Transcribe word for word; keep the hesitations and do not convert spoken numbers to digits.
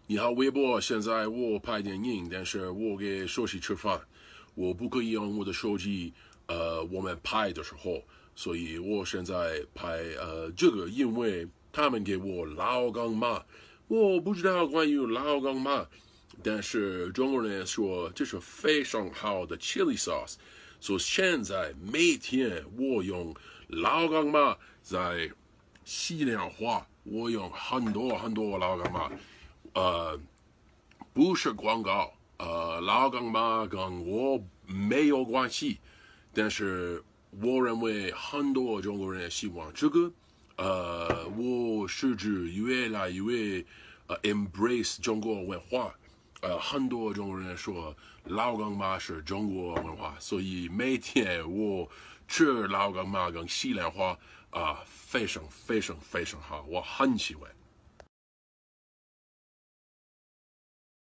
你好，微博。现在我拍电影，但是我给手机吃饭，我不可以用我的手机。呃，我们拍的时候，所以我现在拍呃这个，因为他们给我老干妈，我不知道关于老干妈，但是中国人说这是非常好的 chili sauce，所以现在每天我用老干妈在西凉话，我用很多很多老干妈。呃，不是广告，呃，老干妈跟我没有关系，但是我认为很多中国人喜欢这个，呃，我甚至越来越呃 embrace 中国文化，呃，很多中国人说老干妈是中国文化，所以每天我吃老干妈跟西凉话啊、呃，非常非常非常好，我很喜欢。